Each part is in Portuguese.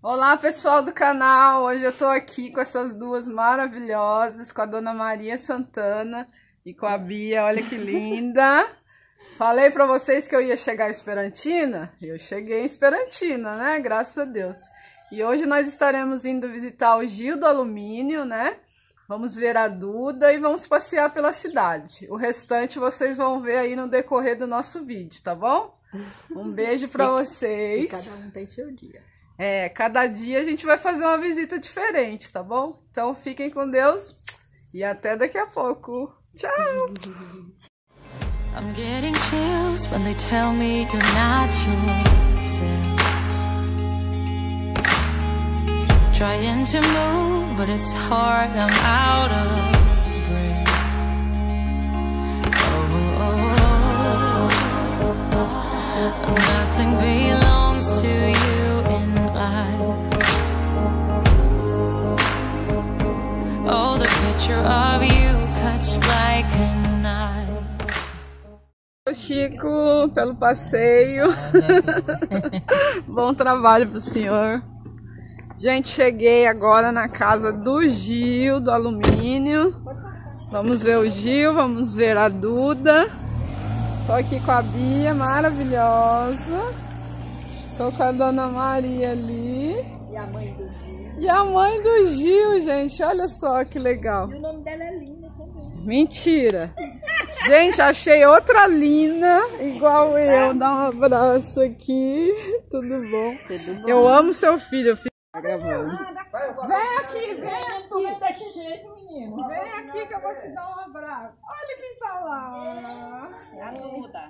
Olá, pessoal do canal, hoje eu tô aqui com essas duas maravilhosas, com a Dona Maria Santana e com a Bia, olha que linda. Falei pra vocês que eu ia chegar em Esperantina, eu cheguei em Esperantina, né, graças a Deus. E hoje nós estaremos indo visitar o Gil do Alumínio, né, vamos ver a Duda e vamos passear pela cidade. O restante vocês vão ver aí no decorrer do nosso vídeo, tá bom? Um beijo pra vocês. E cada um tem seu dia. Cada dia a gente vai fazer uma visita diferente, tá bom? Então fiquem com Deus e até daqui a pouco. Tchau! I'm getting chills when they tell me you're not yourself. Trying to move, but it's hard, I'm out of breath. Oh, nothing belongs to you in life. Oh, the picture of you cuts like a knife. Chico, pelo passeio. Bom trabalho pro senhor. Gente, cheguei agora na casa do Gil do Alumínio. Vamos ver o Gil, vamos ver a Duda. Tô aqui com a Bia, maravilhosa. Tô com a Dona Maria ali. E a mãe do Gil. E a mãe do Gil, gente, olha só que legal. E o nome dela é Lina também. Mentira! Gente, achei outra Lina, igual eu. Dá um abraço aqui. Tudo bom? Tudo bom? Eu amo seu filho. Eu fico gravando. Vem aqui, desse jeito, menino. Vem aqui que eu vou te dar um abraço. Olha quem tá lá. É a Duda.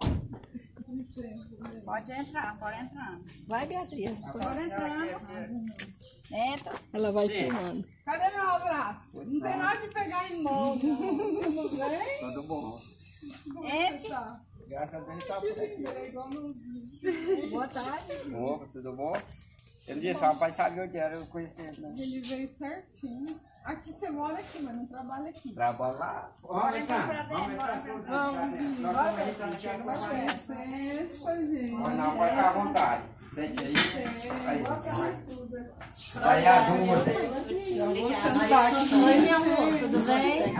Pode entrar, pode entrar. Vai, Beatriz. Pode entrar. Entra. Ela vai filmando. Cadê meu abraço? Não tem nada de pegar em mão. Tudo bem? Tudo bom. Entra. Graças a Deus tá por aqui. Boa tarde. Opa, tudo bom? Ele disse, o pai sabia onde era, eu conhecia ele, né? Ele veio certinho. Aqui você mora aqui, mas não trabalha aqui. Trabalha lá. Vamos entrar. Vamos entrar. Vamos, Nós vamos entrar no teatro da Maria. licença, gente. Mas não, pode ficar à vontade. Sente aí. Aí. Aí a Duda. Eu vou sentar aqui. Oi, minha amor, tudo bem?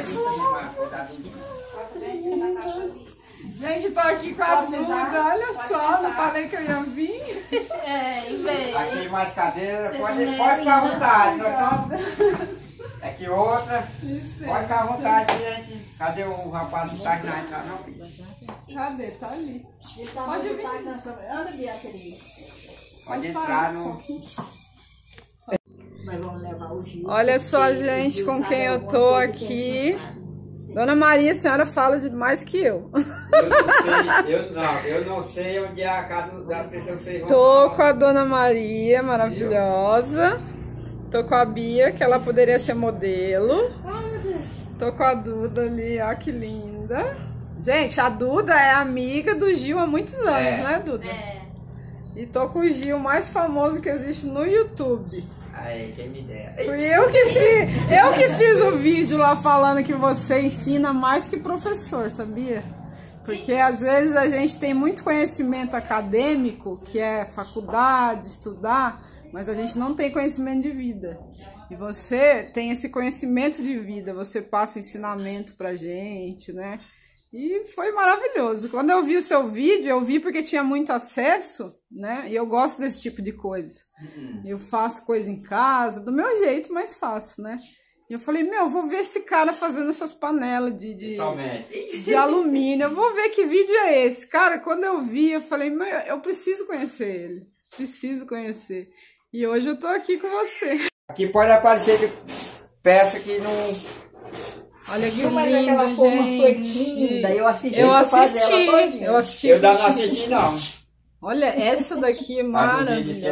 Gente, tô aqui com a Duda, olha só, não falei que eu ia vir. E vem. Aqui mais cadeira, pode ficar à vontade. Aqui outra, pode ficar à vontade, gente. Cadê o rapaz que tá aqui na entrada? Não, filho. Cadê? Tá ali. Pode vir. Anda, Beatriz. Pode entrar no... Mas vamos levar o Gil. Olha só, gente, com quem eu tô aqui. Dona Maria, a senhora fala mais que eu. Eu não sei onde é a casa das pessoas que vocês vão. Tô com a Dona Maria, maravilhosa. Tô com a Bia, que ela poderia ser modelo. Tô com a Duda ali, ó, que linda. Gente, a Duda é amiga do Gil há muitos anos, né, Duda? E tô com o Gil mais famoso que existe no YouTube. Aí, quem me dera. Fui eu que fiz o vídeo lá falando que você ensina mais que professor, sabia? Porque às vezes a gente tem muito conhecimento acadêmico, que é faculdade, estudar, mas a gente não tem conhecimento de vida. E você tem esse conhecimento de vida, você passa ensinamento pra gente, né? E foi maravilhoso. Quando eu vi o seu vídeo, eu vi porque tinha muito acesso, né? E eu gosto desse tipo de coisa. Eu faço coisa em casa, do meu jeito, mas faço, né? E eu falei, meu, eu vou ver esse cara fazendo essas panelas de alumínio. Eu vou ver que vídeo é esse. Cara, quando eu vi, eu falei, meu, eu preciso conhecer ele. Preciso conhecer. E hoje eu tô aqui com você. Aqui pode aparecer de peça que não... Olha que Mas lindo, aquela forma foi gente. linda. Eu assisti. Eu ela assisti. Eu não assisti, não. Olha, essa daqui é maravilhosa.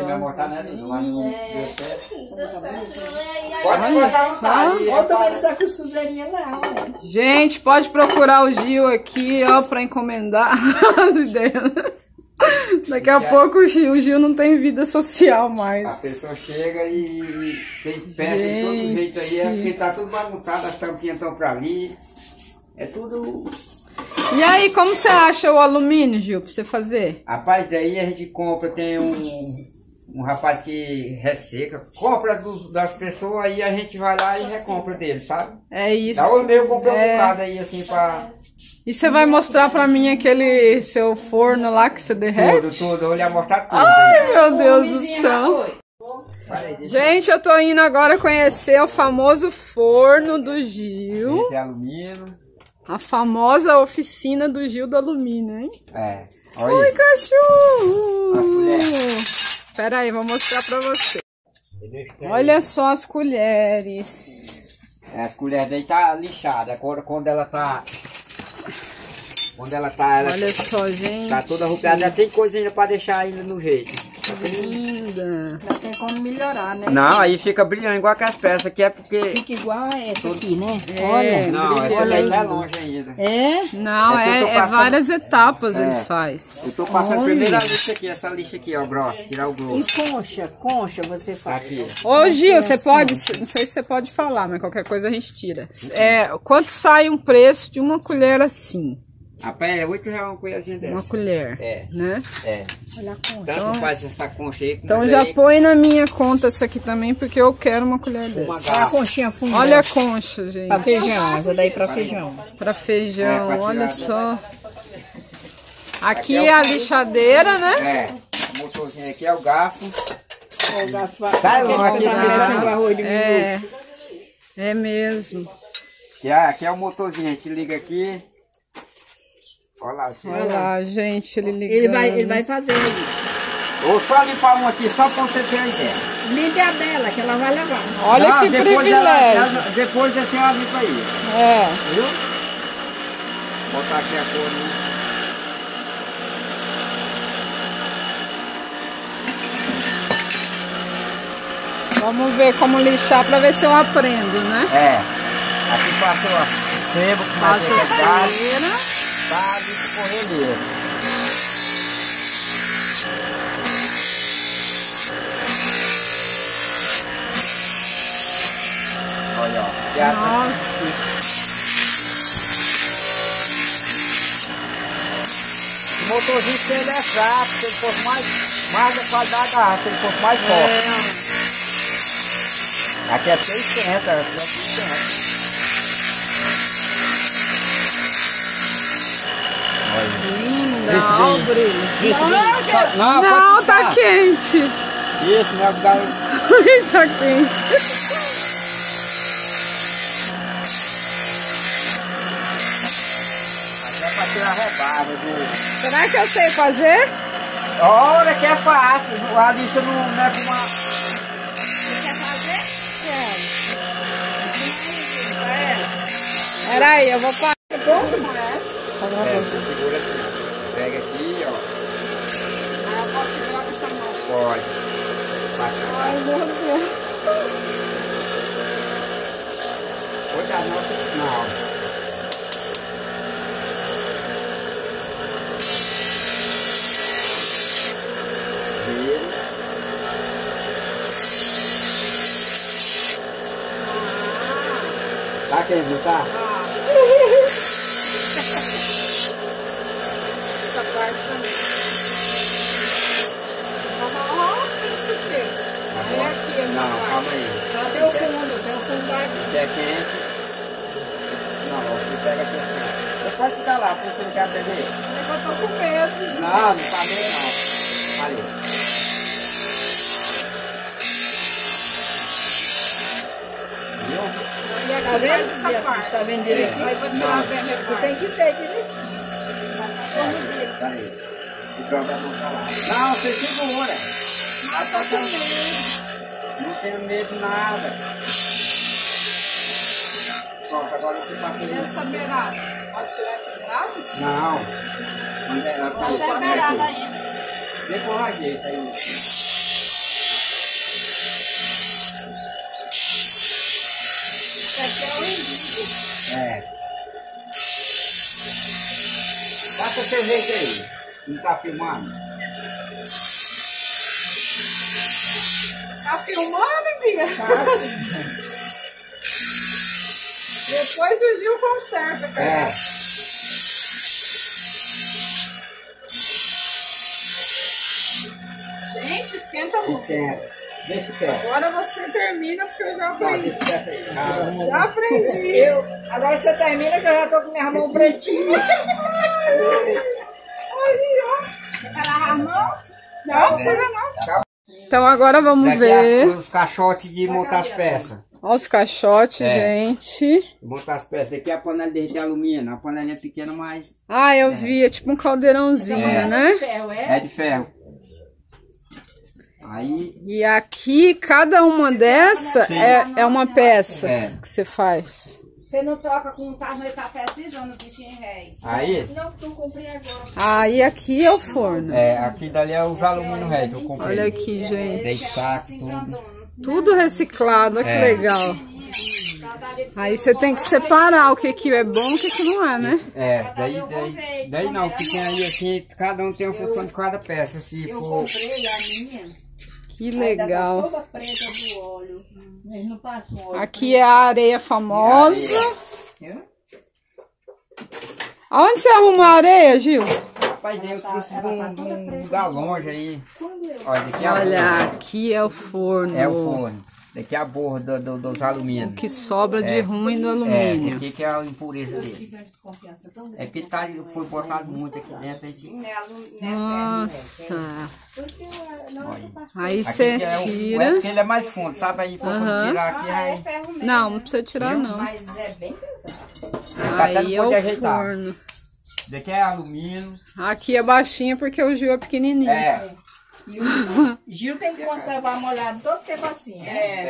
Pode ficar à vontade. Olha o tamanho dessa costureirinha lá, olha. Gente, pode procurar o Gil aqui, ó, pra encomendar as ideias. Daqui a pouco o Gil não tem vida social mais. A pessoa chega e tem peça de todo jeito aí, é porque tá tudo bagunçado, as tampinhas estão pra ali. É tudo... E aí, como você acha o alumínio, Gil, pra você fazer? Rapaz, daí a gente compra, tem um rapaz que resseca, compra das pessoas, aí a gente vai lá e recompra dele, sabe? É isso. Dá o meu, comprei um bocado aí, assim, pra... E você vai mostrar pra mim aquele seu forno lá que você derrete? Tudo, eu ia mostrar tudo. Ai, meu Deus do céu. Gente, eu tô indo agora conhecer o famoso forno do Gil. Tem alumínio. A famosa oficina do Gil do alumínio, hein? É. Olha Oi, isso. cachorro! As colheres. Pera aí, vou mostrar pra você. Olha só as colheres. As colheres daí tá lixada. Quando ela tá... ela Olha só, gente. tá toda arrupiada. Tem coisa ainda pra deixar ainda no jeito. Linda. Já tem como melhorar, né? Não, aí fica brilhando igual aquelas peças aqui, é porque... Fica igual a essa aqui, né? É, Não, essa olha daí aí. tá longe ainda. É? Não, É que eu tô é passando- várias etapas ele É. faz. Eu tô passando primeiro a lixa aqui, essa lixa aqui, ó, grossa, tirar o E grosso. concha você Tá faz. aqui. Ô Gil, você pode, não sei se você pode falar, mas qualquer coisa a gente tira. Quanto sai um preço de uma colher assim? A pé é R$8 uma colherzinha dessa. Uma colher, É. né? É. Olha a concha. Tanto faz essa concha aí, como Então essa já aí, põe na minha conta essa aqui também, porque eu quero uma colher uma dessa. Olha a garrafa. conchinha funda. Olha a concha, gente. Pra feijão, essa daí pra feijão. Pra feijão, É, pra tirar olha da- só. Aqui é a lixadeira, né? É. O motorzinho aqui é o garfo. Tá, bom, aqui mexendo o arroz de milho. É mesmo. Aqui é o motorzinho, a gente liga aqui. Olha lá, assim. Olha lá, gente, ele ligando. Ele vai fazer aí. Ou só limpar um aqui, só pra você ter a ideia. Limpe a dela, que ela vai levar. Olha Não, que depois privilégio. depois a senhora limpa aí. É. Viu? Vou botar aqui a cor, né? Vamos ver como lixar pra ver se eu aprendo, né? É. Aqui passou a sebo com Passa madeira de a gás. cera. Tá ali pro correleiro. Olha, ó. E a- Nossa. O motorzinho que ele é fraco, se ele fosse mais da qualidade da raça, se ele fosse mais forte. Aqui é 600, aqui é 600. Linda, Isso, olha o bem. brilho. Isso, não, Não, pode tá piscar. quente. Isso, né? O galo... Tá quente. Aqui é pra tirar a rebarba do... Será que eu sei fazer? Olha que é fácil, a lixa não é com uma... Peraí, eu vou parar. É, você segura assim. Pega aqui, ó. Ah, eu posso segurar com essa mão. Pode. Baixa. Ai, meu Deus. Outra nossa, não. Vira. Tá querendo, não tá? Essa parte também. Isso aqui. Tá Aí bom? aqui, essa Não, parte. calma aí. Tem o fundo vai. Se é quente. Não, você pega aqui assim. Você pode ficar lá, porque você não quer aprender. Eu tô com medo. Não, não tá bem não. Ali. Viu? E aqui Tá vai vendo? essa Beatriz? parte. Tá vendo direitinho? Aí vou tirar bem a Tu rebarba. tem que ter direitinho. Peraí. E joga a mão pra lá. Não, você segura. Ah, tô com medo. Não tenho medo de nada. Pronto, agora eu E passei. essa beirada? Pode tirar essa beirada? Não. Mas é, Tá beirada ainda. Depois a jeito aí. Esse aqui é o indigo. É. Passa seu jeito aí. Não tá filmando? Tá filmando, amiga? Depois o Gil conserta, cara. É. Gente, Ixi, esquenta muito. Esquenta. Deixa perto. Agora você termina, porque eu já aprendi. Deixa perto aí. Já aprendi. Agora você termina que eu já tô com minha mão pretinha. Quer lavar a mão? Não, precisa não. Então agora vamos Daqui ver. os caixotes de montar as peças. Olha os caixotes, gente. Montar as peças. Daqui é a panela de alumínio. A panelinha é pequena, mas Ah, eu vi, é tipo um caldeirãozinho, né? Ferro, é de ferro. Aí, E aqui, cada uma dessa é uma peça que você faz. Você não troca com um carro, ele tá precisando, bichinho rei. aí, Não, tu comprei agora. Aí aqui é o forno. aqui dali é os alumínio ré que eu comprei. Olha aqui, gente. Dei saco, tudo. Tudo reciclado, olha que legal. Aí você tem que separar o que é bom e o que não é, né? Daí não, que tem aí assim, cada um tem uma função de cada peça. Se Eu for. comprei a minha. Que legal. Toda preta do óleo. Mas não passou óleo. Aqui é a areia famosa. Aonde você arruma a areia, Gil? Rapaz, dentro trouxe de um lugar longe aí. Olha, daqui é a Olha, borra. aqui é o forno. É o forno. Daqui é a borra dos alumínios. O que sobra de ruim do alumínio. Aqui que é a impureza dele. É porque foi botado muito aqui dentro. Nossa. Olha. Aí Aqui você que é o- tira. É porque ele é mais fundo, sabe? Aí foi pra tirar aqui, aí Ferro mesmo. Não, não precisa tirar não. Mas é bem pesado. tá até Aí não é pode o ajeitar. forno. Daqui é alumínio. Aqui é baixinho porque o Gil é pequenininho. E o Gil tem que conservar molhado todo tempo assim.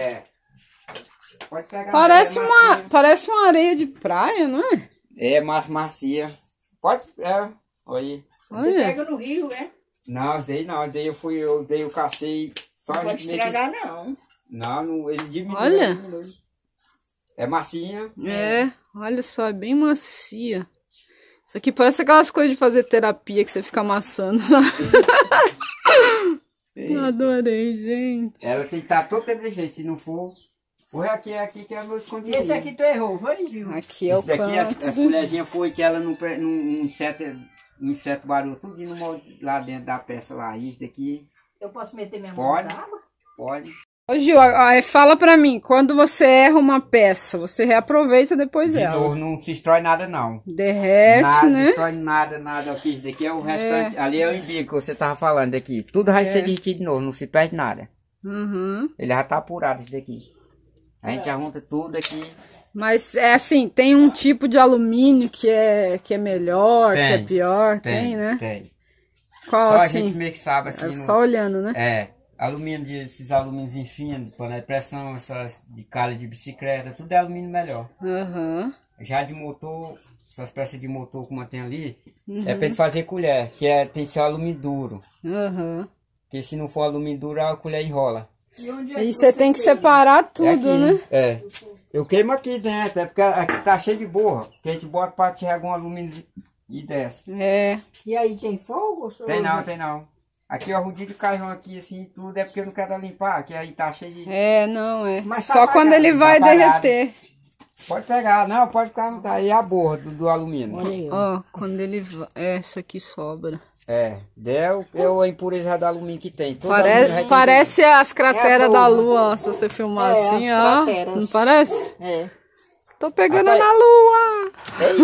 Pode pegar. Parece uma areia de praia, não é? É macia. Pode, olha. Você Olha. pega no rio, é? Não, eu cacei só Não a pode gente meio que- estragar, não. Não, ele diminuiu. Olha. ele diminuiu. É massinha. É, olha só, é bem macia. Isso aqui parece aquelas coisas de fazer terapia que você fica amassando, sabe? Adorei, gente. Ela tem que estar todo tempo de jeito, se não for. Foi aqui que é o meu escondidinho. Esse aqui tu errou, foi, Gil? Aqui é o Esse daqui, as canto. colherzinhas foi que ela não inseto barulho tudo no molde lá dentro da peça lá. Isso daqui Eu posso meter minha mão Pode. nessa água? pode. Ô Gil, aí fala pra mim, quando você erra uma peça, você reaproveita depois De ela. novo, não se destrói nada não. Derrete, Nada, né? destrói nada aqui. Isso daqui é o restante. Ali é o imbigo que você tava falando aqui. Tudo vai ser derretido de novo, não se perde nada. Uhum. Ele já tá apurado isso daqui. A gente arrunta tudo aqui. Mas é assim, tem um tipo de alumínio que é melhor, que é Tem, pior, tem, né? Tem. Qual Só a assim? gente meio que sabe assim. É só olhando, né? Esses alumínios finos, de panela de pressão, essas de calha de bicicleta, tudo é alumínio melhor. Aham. Já de motor, essas peças de motor que mantém ali, é pra ele fazer colher, tem que ser alumínio duro. Aham. Porque se não for alumínio duro, a colher enrola. E você tem que separar tudo, É aqui, né? É. Eu queimo aqui dentro, é porque aqui tá cheio de borra. Que a gente bota pra tirar algum alumínio e desce. É. E aí tem fogo? Tem não. Aqui ó, o de carvão aqui assim, tudo é porque eu não quero limpar, que aí tá cheio de... É, não é. Mas Só tá quando apagado, ele tá vai apagado. derreter. Pode pegar, não, pode ficar à vontade. Aí é a borra do alumínio. Olha aí. Ó, quando ele vai... É, isso aqui sobra. É a impureza do alumínio que tem. Todo alumínio vai ter- Parece as crateras É da a lua, ó, se você filmar É, assim, as ó. crateras. Não parece? É. Tô pegando Rapaz, na lua.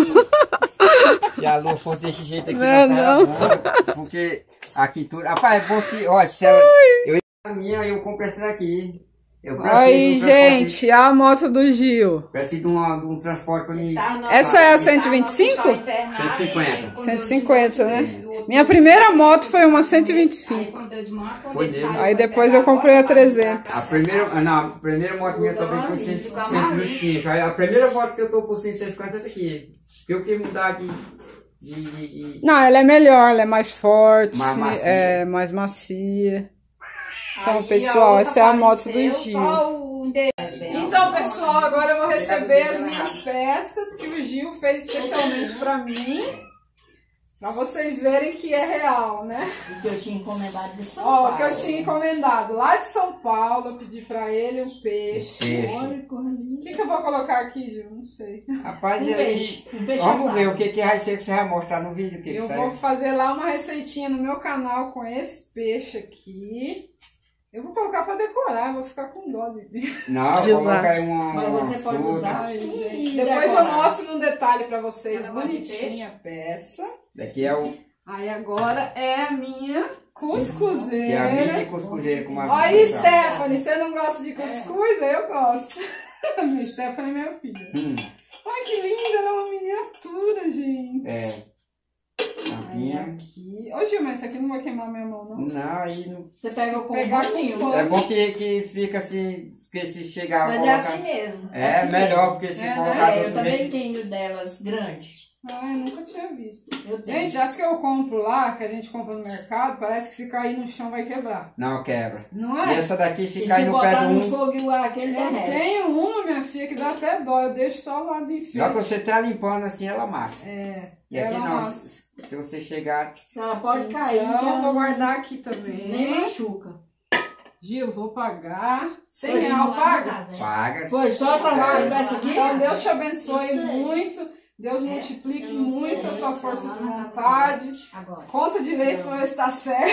Se a lua fosse desse jeito aqui, Não, não tava bom, porque aqui tudo... Rapaz, você, ó, se ela... A minha, eu comprei essa daqui. Eu preciso Aí, de um transporte- gente, a moto do Gil. Preciso de um transporte pra mim. Essa é a 125? 150. 150, né? Minha primeira moto foi uma 125. Foi dele. Aí depois eu comprei a 300. A primeira moto minha também foi 125. Aí a primeira moto que eu tô por 150 é daqui. Porque eu queria mudar de... Não, ela é melhor, ela é mais forte, Mais macia. é mais macia. Então, pessoal, essa é a moto do Gil. Então, pessoal, agora eu vou receber as minhas peças que o Gil fez especialmente pra mim. Pra vocês verem que é real, né? O que eu tinha encomendado de São Ó, Paulo. o que eu tinha encomendado lá de São Paulo, eu pedi pra ele um peixe. Olha que coisa linda. O que eu vou colocar aqui, Gil? Não sei. Rapaz, Um e aí? peixe. Um peixe Vamos assado. ver o que vai ser que você vai mostrar no vídeo. Eu vou fazer lá uma receitinha no meu canal com esse peixe aqui. Eu vou colocar pra decorar, vou ficar com dó de... Não, de coloca usar. aí uma. Mas você pode fruta. usar Ai, assim gente. e Depois eu decorar. mostro num detalhe pra vocês, Ela gosta de bonitinha a peça. Daqui é o. Aí agora é a minha Que cuscuzeira. é a mini cuscuzeira com uma. Olha aí, fruta. Stephanie, você não gosta de cuscuz? Eu gosto. A minha Stephanie é minha filha. Olha que linda, ela é uma miniatura, gente. É. Aí Tampinha. aqui. Ô Gil, mas isso aqui não vai queimar minha mão, não? Não, aí não. Você pega com Pegar um com bolinho. fogo. É bom que fica assim, porque se chegar a Mas é colocar. assim mesmo. É assim melhor, porque se É, né? colocar do Eu outro também jeito. tenho delas grandes. Ah, eu nunca tinha visto. Eu tenho. Gente, as que eu compro lá, que a gente compra no mercado, parece que se cair no chão vai quebrar. Não, quebra. Não E é? essa daqui, se E cair se no pé botar de no um. fogo e o ar, aquele Eu derrete. tenho uma, minha filha, que dá até dó. Eu deixo só o lado de enfeite. Só que você tá limpando assim, ela amassa. É. E aqui ela não. amassa. Se você chegar. Ela pode cair. que Então, ela vou guardar aqui também. Nem machuca. Gil, vou pagar. Foi R$100 paga? Paga. Foi só essa peça aqui? Então, Deus te abençoe muito. Deus multiplique muito a sua força de vontade. Agora. Conta direito pra ver se tá certo.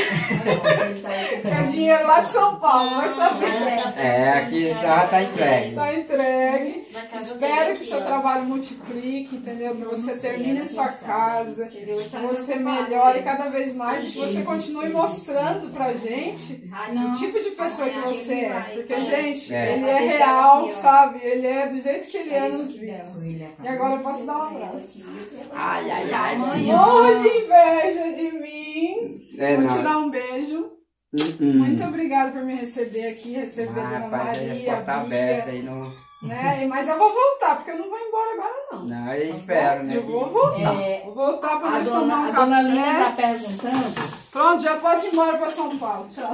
Você É dinheiro lá de São Paulo, vai saber. É, aqui já tá entregue. Tá entregue. Na casa Espero dele que seu aqui, ó. trabalho multiplique, entendeu? Que você termine a sua casa, que tá você melhore cada vez mais e que você continue mostrando pra gente o tipo de pessoa que você é. Porque, gente, É. ele é real, sabe? Ele é do jeito que ele é nos vídeos. E agora eu posso dar um abraço. Ai, ai, ai. Morro de inveja de mim. É, Vou não. te dar um beijo. Muito obrigada por me receber aqui, receber a Dona Rapaz, aí Maria, as portas a abertas Bia, aí não. né? Mas eu vou voltar, porque eu não vou embora agora não. Não, eu espero, né? Eu vou voltar. É, Vou voltar pra A nós tomar um dona Lina café. tá perguntando. Pronto, já posso ir embora pra São Paulo. Tchau.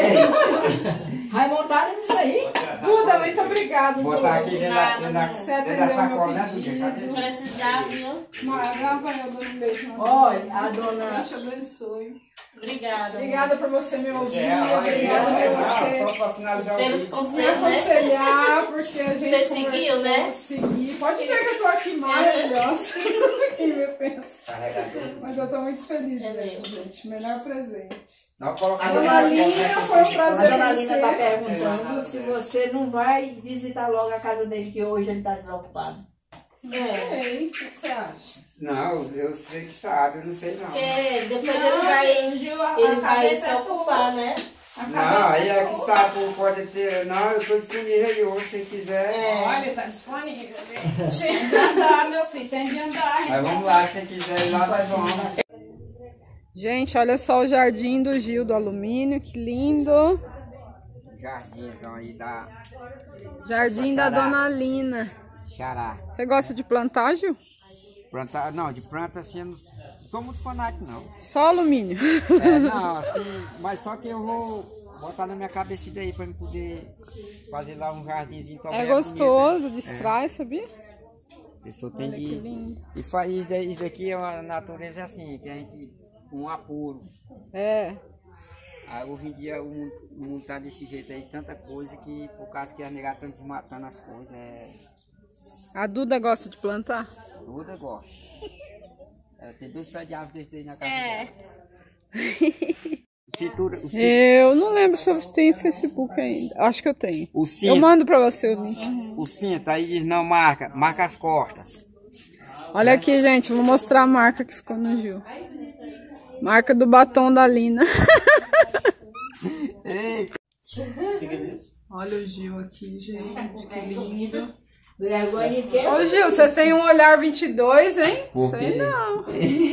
Vai montar nisso aí? Duda, muito obrigada. Botar aqui dentro da, Você dentro da atendeu sacola, meu né, Duda? pedido. Cadê? Precisar, viu? Rafael, dando um beijo. Maria. Olha, a dona. Deus te abençoe. Obrigada. Obrigada por você me ouvir. É, Obrigada por você só pra finalizar o Pelos vídeo. me conselhos, né? aconselhar, porque a gente Você conversou, seguiu, né? Segui. Pode ver que eu tô aqui maravilhosa. Quem me pensa. Carregador. Mas eu tô muito feliz É mesmo, mesmo. gente. Melhor presente. Não, coloca A aí dona na Lina, sacola, foi um né? prazer. A dona Lina tá você. perguntando se você não vai visitar logo a casa dele, que hoje ele tá desocupado. Sei, o que você acha? Não, eu sei que sabe, eu não sei não. Porque depois ele vai se ocupar, né? Não, aí é que sabe, pode ter. Não, eu tô disponível aí hoje, se quiser. Olha, tá disponível. Tem de andar, meu filho, tem de andar. Mas vamos lá, se quiser ir lá, nós vamos. Gente, olha só o jardim do Gil do alumínio, que lindo. Jardinzão aí da Jardim da Dona Lina. Xará. Você gosta de plantar, Gil? Planta, não, de planta assim, eu não sou muito fanático não. Só alumínio. É, não, assim, mas só que eu vou botar na minha cabeça isso daí pra eu poder fazer lá um jardinzinho também. É gostoso, distrai, sabia? A pessoa tem Olha que que. lindo. E faz isso daqui é uma natureza assim, que a gente. Um apuro. É. Aí hoje em dia o mundo tá desse jeito aí, tanta coisa que por causa que as negadas estão desmatando as coisas, A Duda gosta de plantar? Duda gosta. Ela tem 2 pés de árvore desse daí na casa É. dela. Cintura, Eu não lembro se eu tenho Facebook ainda. Acho que eu tenho. o Eu cinto, mando pra você o link. o cinto, aí diz não, marca as costas. Olha aqui, gente. Vou mostrar a marca que ficou no Gil. Marca do batom da Lina. Ei, Olha o Gil aqui, gente. Que lindo. Vergonha de quê? Ô, Gil, você tem um olhar 22, hein? Por Sei quê? não.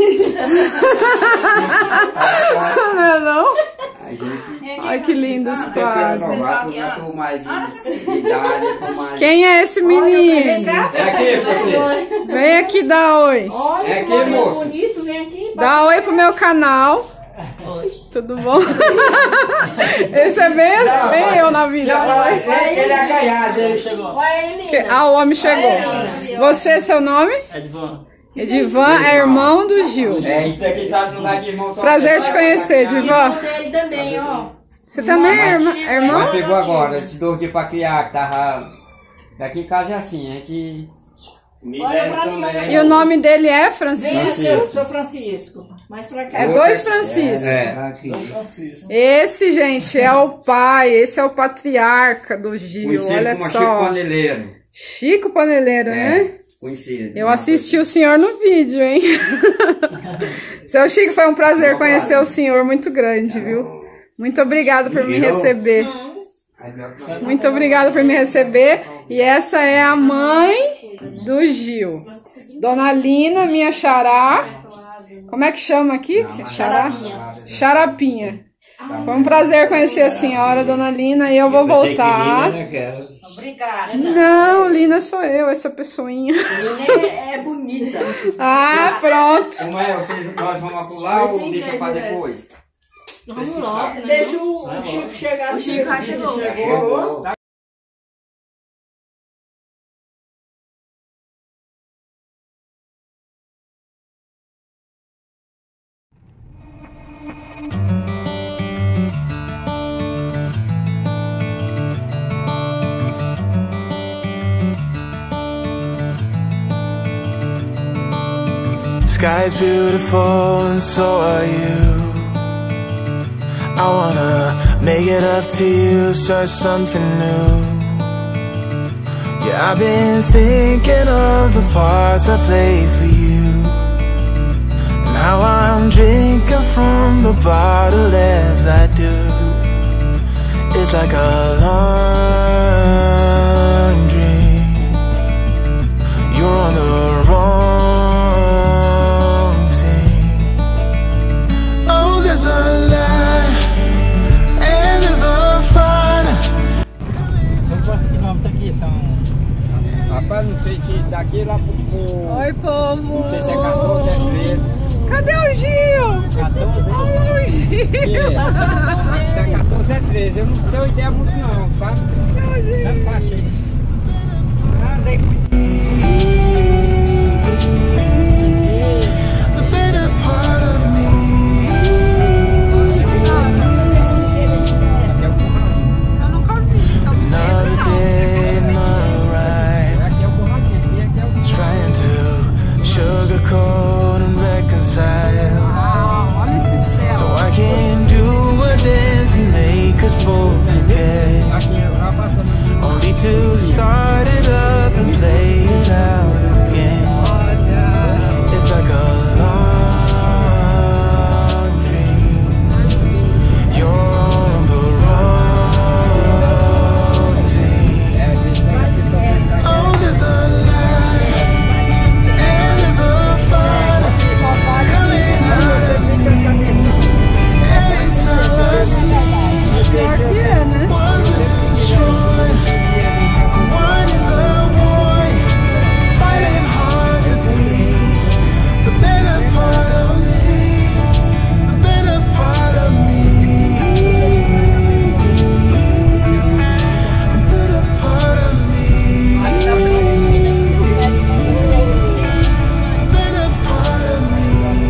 Não é não? a gente. Ai, que lindo os Tem quadros. que renovar, eu tô mais de idade, eu tô mais. Quem é esse menino? É aqui, você. Vem aqui dar oi. Olha É que aqui, homem moço. bonito, vem aqui. Dá oi pro meu canal. Tudo bom? Esse é bem eu na vida. Ele é agaiado, ele chegou. Olha ele. Ah, o homem chegou. Você, seu nome? Edvan. Edivan é irmão do Gil. É, isso daqui tá no lugar de irmão. Prazer te conhecer, Edivan. Ele também, ó. Você também é irmão? Mas pegou agora, esses 2 dias pra criar, que tava... Aqui em casa é assim, a gente... E o nome dele é Francisco? Eu sou Francisco. Mais pra cá. É 2 Francisco. Esse, gente, é o pai, esse é o patriarca do Gil, olha só. Chico Paneleiro. Chico Paneleiro, né? Conhecido. Eu assisti o senhor no vídeo, hein? Seu Chico, foi um prazer conhecer o senhor, muito grande, viu? Muito obrigado por me receber. Muito obrigada por me receber. E essa é a mãe do Gil. Dona Lina, minha xará. Como é que chama aqui? Xará? Xarapinha. Foi um prazer conhecer a senhora, Dona Lina, e eu vou voltar. Obrigada. Não, Lina sou eu, essa pessoinha. Lina é bonita. Ah, pronto. Como é? Nós vamos pular ou deixa pra depois? Vamos logo. Deixa o Chico chegar. O Chico já chegou. Sky's beautiful and so are you. I wanna make it up to you, start something new. Yeah, I've been thinking of the parts I played for you, and how I'm drinking from the bottle as I do. It's like a long dream. You're on the wrong team. Oh, there's a lie and there's a fight. Quantos quilômetros aqui são? Rapaz, não sei se daqui lá pro... Oi, povo. Não sei se é 14 ou é 13. Cadê o Gil? 14? Olha o Gil. É 14 é 13, eu não tenho ideia muito não, sabe? Tchau, Gil. É fácil. Andei muito. The better part of me. Eu nunca vi. Another day in my ride, Aqui é o borradinho, aqui é o... trying to sugarcoat and reconcile, Ah, olha esse céu. so I can do a dance and make us both forget, Aqui, lá passando. only to start it up and play it out again. It's like a long dream. You're on the wrong team. É, a gente pega aqui só pensar. Oh, there's a lie and there's a fight coming out of me. Every time I see Pior que é, né? one's destroyed, one is a boy fighting hard to be the better part of me, the better part of me, the better part of me, the better part of me, the better part of me.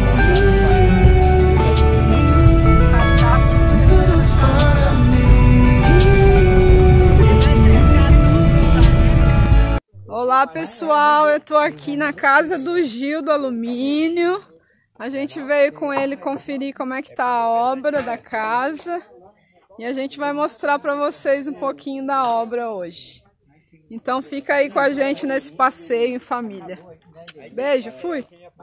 Olá, pessoal, eu tô aqui na casa do Gil do Alumínio. A gente veio com ele conferir como é que tá a obra da casa e a gente vai mostrar para vocês um pouquinho da obra hoje. Então fica aí com a gente nesse passeio em família. Beijo, fui!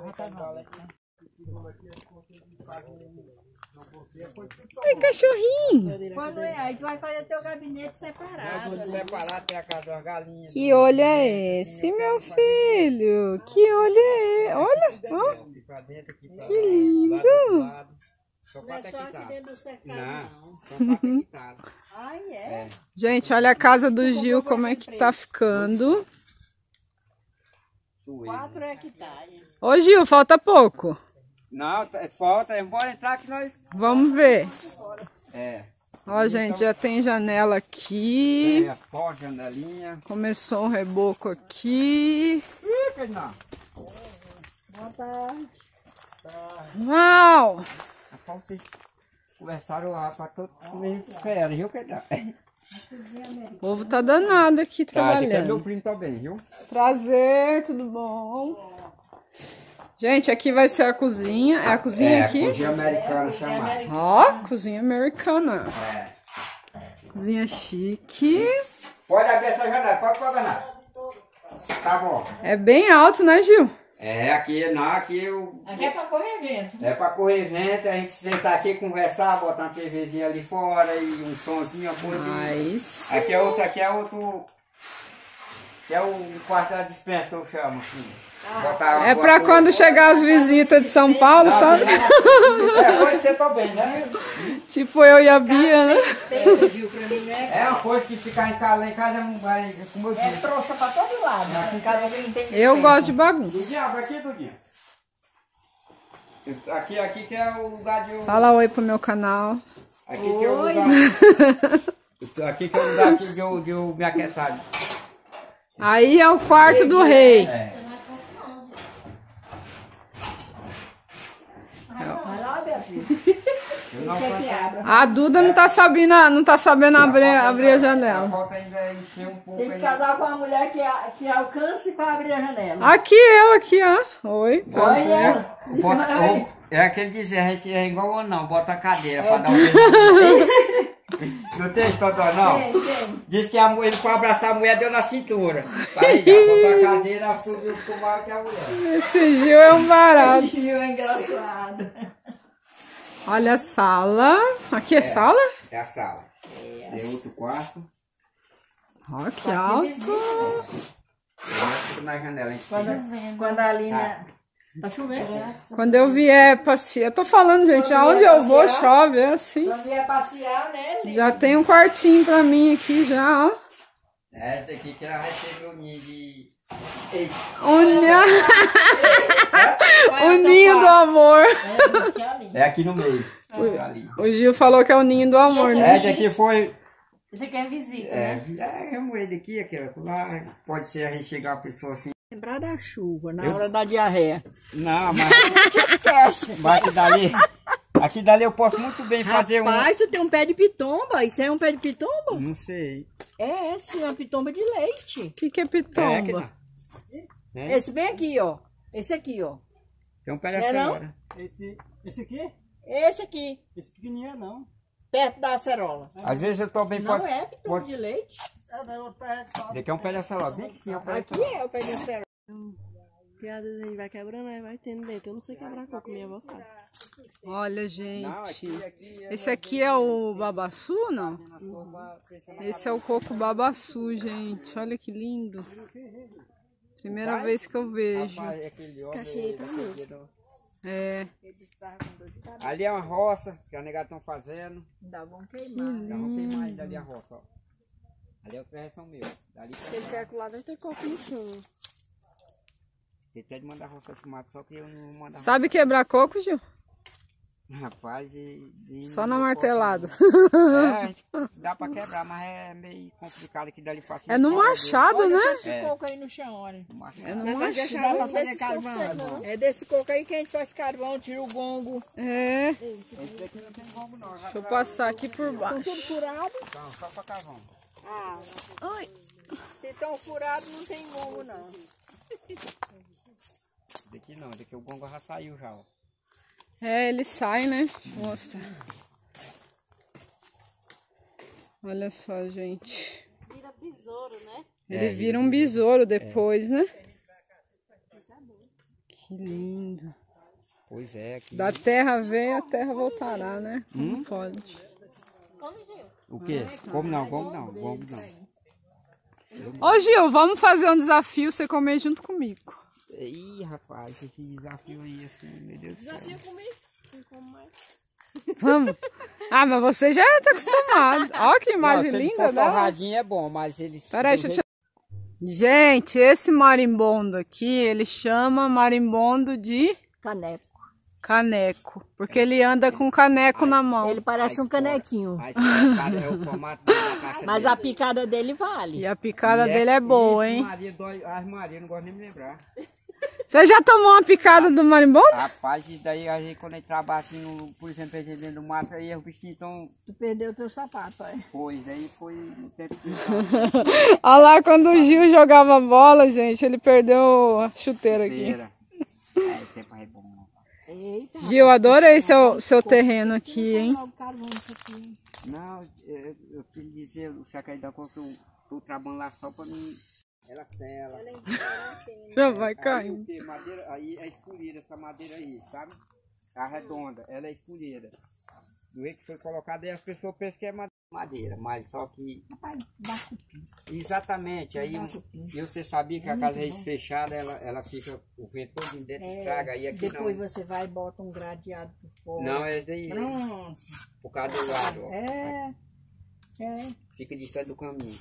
Ai, cachorrinho! Quando é? A gente vai fazer teu gabinete separado. Vamos separar até a casa das galinhas. Que olho é esse, meu filho? Que olho é esse? Olha, ó, Pra dentro aqui, pra que lindo! Só Não é quatro só aqui hectares. dentro do cercado, Não, não. só 4 hectares. Ai, é? Gente, olha a casa do Gil como é que tá ficando. 4 hectares. Ô Gil, falta pouco. Não, falta, bora entrar que nós... Vamos ver. É, Ó, gente, já tem janela aqui. tem as portas, janelinha. Começou um reboco aqui. Não. Boa tarde. Uau! Rapaz, vocês conversaram lá pra todo mundo fera, viu? O povo tá danado aqui Tá, esse aqui é meu trabalhando. primo também, viu? Prazer, tudo bom? Gente, aqui vai ser a cozinha. É a cozinha aqui? Cozinha americana chamada. Ó, cozinha americana. Cozinha chique. Pode abrir essa janela, pode pagar. Tá bom. É bem alto, né, Gil? Aqui não, aqui eu... Aqui é pra correr vento. É pra correr vento, a gente sentar aqui, conversar, botar uma TVzinha ali fora e um somzinho, uma coisinha. Mas... Aqui é outro... Que é o quarto da dispensa que eu chamo, assim. Botar É pra quando chegar as visitas de São Paulo, sabe? Pode ser também, né? Tipo eu e a Bia, né? Tem, Gil, pra mim, né? É uma coisa que ficar em casa, lá em casa é como eu É disse. trouxa pra todo lado. Né? Aqui em casa alguém tem Eu gosto de bagunça. Dudinho, abre aqui, Dudinho. Aqui que é o lugar de eu... Fala oi pro meu canal. Aqui que é o lugar... Aqui que é o lugar aqui de eu me aquietar. Aí é o quarto do rei. Vai lá, Beatriz. Eu não Quer que abra? A Duda não tá sabendo abrir a janela. Falta ainda encher um pouco Tem que aí. casar com uma mulher que alcance pra abrir a janela. Aqui eu, aqui, ó. Oi, prazer. Olha, É aquele dizer, a gente é igual ou não, bota a cadeira pra dar um beijo. Não tem história não? Tem. Diz que ele foi abraçar a mulher, deu na cintura. Aí já botou a cadeira, subiu pro maior que a mulher. Esse Gil é um barato. Gil é engraçado. Olha a sala. Aqui é sala? É a sala. Tem outro quarto. Ó, que alto. Tudo na janela, hein? Quando a Lina... Tá chovendo? Quando eu vier passear. Eu tô falando, gente, aonde eu vou chove, é assim. Quando vier passear, né, Lina? Já tem um quartinho pra mim aqui, já, ó. Essa daqui que ela recebeu o ninho de... Ei, O ninho do amor. é aqui no meio. Ali. O Gil falou que é o ninho do amor, né? Essa aqui foi... Você quer visita, É moeda aqui, aquela lá. Pode ser a gente chegar uma pessoa assim. Lembrar da chuva, na hora da diarreia. Não, mas... Esquece. Mas aqui dali eu posso muito bem fazer Rapaz, tu tem um pé de pitomba. Isso é um pé de pitomba? Não sei. É sim, uma pitomba de leite. O que é É, que pitomba? não. Né? Esse bem aqui, ó. Esse aqui, ó. Tem um pé Não é dessa não? hora. Esse aqui? Esse aqui, Esse pequenininho é não. perto da acerola. Às vezes eu tô bem... Não é pitomba pode- de leite. Daqui é um pé dessa hora. Bem que sim, é um pé dessa Aqui hora. é o pé de acerola. Piadas aí vai quebrando, aí vai tendo dentro. Eu não sei quebrar coco, minha avó sabe. Olha, Não, gente. aqui Esse aqui é o babaçu, não? Esse é o coco babaçu, gente. Olha que lindo. Primeira vez que eu vejo. Caixinha aí tá muito. É. Ali é uma roça que a negada estão fazendo. Ainda vão queimar. Já vou queimar ali dali a roça, ó. Ali é o pré-reção meu. Dali Se ele quer colar, deve ter coco no chão. ele pede mandar roça esse mato, só que eu não vou mandar. Sabe quebrar coco, Gil? Rapaz, Só na martelada. Dá pra quebrar, mas é meio complicado aqui dali fácil. É no machado, né? Esse coco aí no chão, olha. É no Dá machado. pra fazer carvão. É desse coco aí que a gente faz carvão, tira o gongo. É. Esse daqui não tem gongo não. Deixa eu passar aqui por Estão baixo. tudo furado. Não, só pra carvão. Ah, se estão furados, não tem gongo, não. Daqui não, daqui o gongo já saiu já, ó. É, ele sai, né? Mostra. Olha só, gente. Vira besouro, né? Ele vira um besouro depois, né? Que lindo. Pois é, aqui. Da terra veio, a terra voltará, né? Não pode. O quê? Como não? Gongo não, gongo não. Ô, Gil, vamos fazer um desafio, você comer junto comigo. Ih, rapaz, esse desafio aí, assim, meu Deus do céu. comigo. Não como mais. Vamos? Ah, mas você já tá acostumado. Olha que imagem Se ele linda for dela. torradinho é bom, mas ele... Peraí, deixa eu tirar. Gente, esse marimbondo aqui, ele chama marimbondo de Caneco. caneco. Porque ele anda com caneco na mão. Ele parece um canequinho. Mas é o formato da caixa Mas dele. a picada dele vale. E a picada dele é boa, Ixi, hein? Maria dói. Ai, Maria, não gosto nem de me lembrar. Você já tomou uma picada do marimbondo? Rapaz, isso daí a gente quando a gente trabalha assim, por exemplo, dentro do mato, aí os bichinhos estão... Tu perdeu o teu sapato, é? Pois, daí foi um tempo que... Olha lá, quando o Gil jogava bola, gente, ele perdeu a chuteira aqui. É, o tempo é bom. Eita, Gil, adorei seu terreno aqui, hein? Não, eu queria dizer, o Sacaí da Coca, eu tô trabalhando lá só pra não... Ela cela. Já vai caindo. Aí, madeira, aí é escolhida essa madeira aí, sabe? A redonda, ela é escolhida. Do jeito que foi colocado aí as pessoas pensam que é madeira, mas só que... Rapaz, dá cupim. Exatamente, aí e você sabia que a casa fechada, ela fica, o vento todo dentro estraga, aí aqui depois não. você vai e bota um gradeado por fora. Não, é esse daí, Pronto. por causa do lado, ó. É. Fica distante do caminho.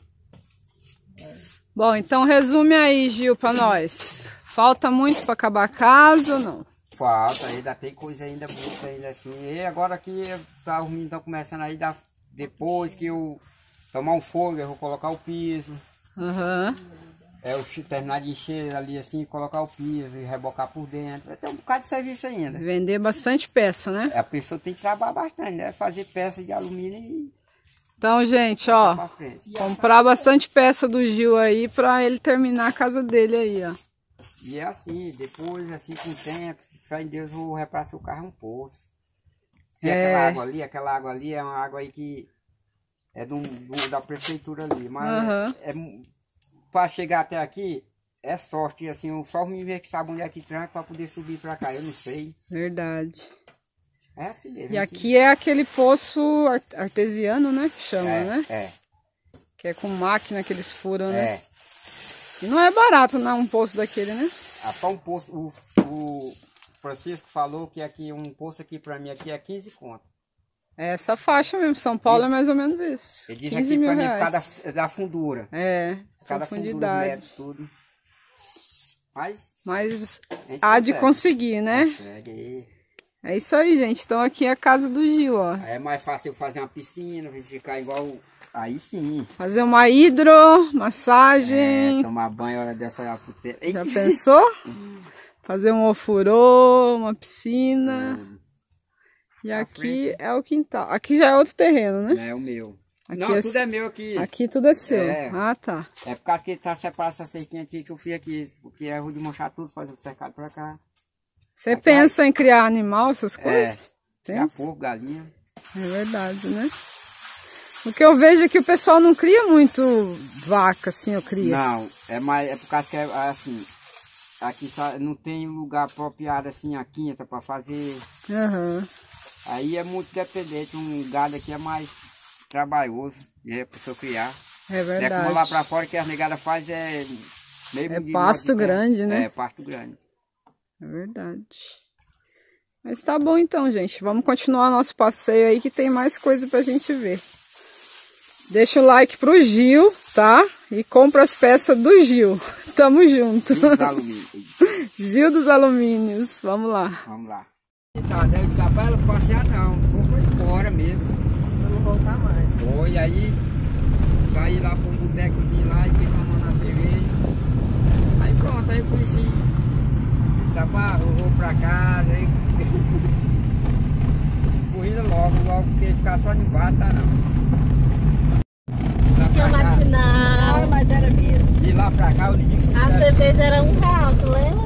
Bom, então resume aí, Gil, pra nós. Falta muito pra acabar a casa ou não? Falta, ainda tem coisa ainda muito ainda assim. E agora que os meninos estão começando aí, depois que eu tomar um fogo, eu vou colocar o piso. Aham. É, eu terminar de encher ali assim, colocar o piso e rebocar por dentro. Vai ter um bocado de serviço ainda. Vender bastante peça, né? A pessoa tem que trabalhar bastante, né? Fazer peça de alumínio e... Então, gente, ó, pra frente. comprar bastante peça do Gil aí pra ele terminar a casa dele aí, ó. E é assim, depois, assim, com o tempo, se fé em Deus, eu vou reparar seu carro um poço. E aquela água ali é uma água aí que é da prefeitura ali. Mas para chegar até aqui, é sorte, assim, só me ver que sabe onde é que tranca para poder subir para cá, eu não sei. Verdade. É assim mesmo. E aqui é aquele poço artesiano, né? Que chama, né? É. Que é com máquina que eles furam, né? É. E não é barato, não, um poço daquele, né? Até um poço, o Francisco falou que aqui um poço aqui para mim aqui é 15 conto. É essa faixa mesmo, São Paulo é mais ou menos isso. Ele diz 15 aqui mil para mim reais. por causa da fundura. É, Cada profundidade. Metros, tudo. Mas há de conseguir, né? Consegue. É isso aí, gente. Então aqui é a casa do Gil, ó. Aí é mais fácil eu fazer uma piscina, ficar igual... Aí sim. Fazer uma hidromassagem. Tomar banho hora dessa... Já pensou? Fazer um ofurô, uma piscina. E aqui é o quintal. Aqui já é outro terreno, né? É o meu. Aqui não, é tudo é meu aqui. Aqui tudo é seu. É. Ah, tá. É por causa que tá separado essa cerquinha aqui que eu fui aqui. Porque eu vou desmanchar tudo, fazer o cercado pra cá. Você pensa em criar animal, essas coisas? Criar porco, galinha. É verdade, né? O que eu vejo é que o pessoal não cria muito vaca, assim, eu cria. Não, é por causa que é assim, aqui não tem lugar apropriado assim, a quinta para fazer. Aí é muito dependente, um gado aqui é mais trabalhoso, e é a pessoa criar. É verdade. É como lá para fora que as negadas faz meio pasto grande, né? É, pasto grande. É verdade. Mas tá bom então, gente. Vamos continuar nosso passeio aí que tem mais coisa pra gente ver. Deixa o like pro Gil, tá? E compra as peças do Gil. Tamo junto. Gil dos Alumínios. Gil dos Alumínios. Vamos lá. Vamos lá. Daí de Isabela, passear não. Foi embora mesmo. Pra não voltar mais. Foi, aí saí lá pra um botecozinho lá e fiquei tomando a cerveja. Aí pronto, aí eu conheci. Sabá, eu vou pra casa, aí corrida logo, porque ficar só de baixo tá não. Tinha matinal. Mas era mesmo. E lá pra cá eu lhe disse. A cerveja era R$1, tu lembra?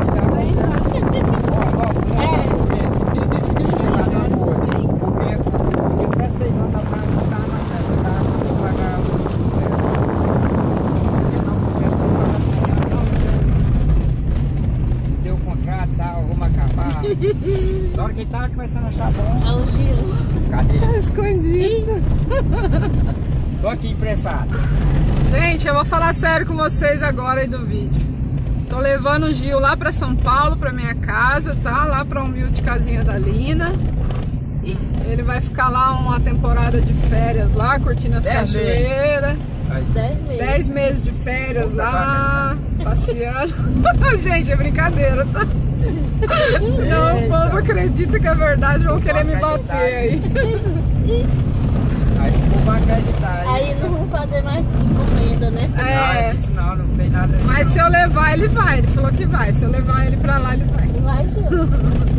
Na hora que ele tava começando a achar bom. É o Gil. Cadê? Tá escondido. Tô aqui emprestado. Gente, eu vou falar sério com vocês agora aí do vídeo. Tô levando o Gil lá pra São Paulo, pra minha casa, tá? Lá pra humilde casinha da Lina. Ele vai ficar lá uma temporada de férias lá, curtindo as cachoeiras. 10 meses de férias lá, passeando. Gente, é brincadeira, tá? Não, o povo acredita que é verdade, vão querer me bater aí. Aí vão acreditar. Aí não vão fazer mais encomenda, né? É. Não, isso não tem nada. Mas se eu levar, ele vai. Ele falou que vai. Se eu levar ele pra lá, ele vai. Vai, Gil.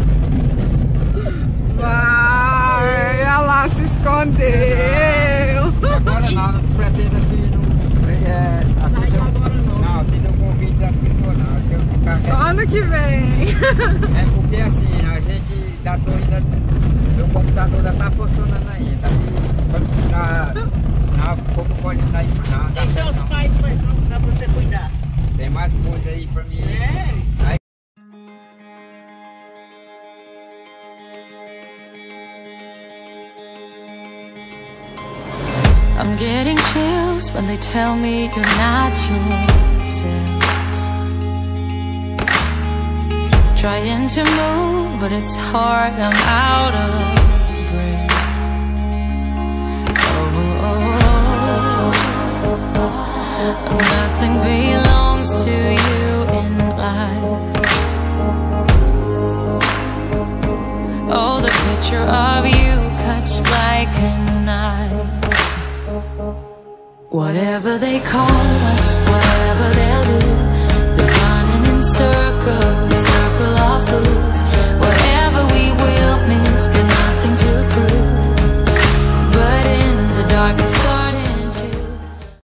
Vai, olha lá, se escondeu. Agora não pretendo assim, não. Saiu agora não. Não, atender o convite das pessoas não. Se eu ficar Só ano que vem. É porque assim, a gente já tô ainda. Meu computador já tá funcionando ainda. Quando tirar. Não, pouco pode dar isso não. Tem seus pais pra você cuidar. Tem mais coisa aí pra mim. Aí, I'm getting chills when they tell me you're not yourself. Trying to move, but it's hard, I'm out of breath. Nothing belongs to you in life. Oh, the picture of you cuts like a knife. Whatever they call us, whatever they'll do, they're running in circles.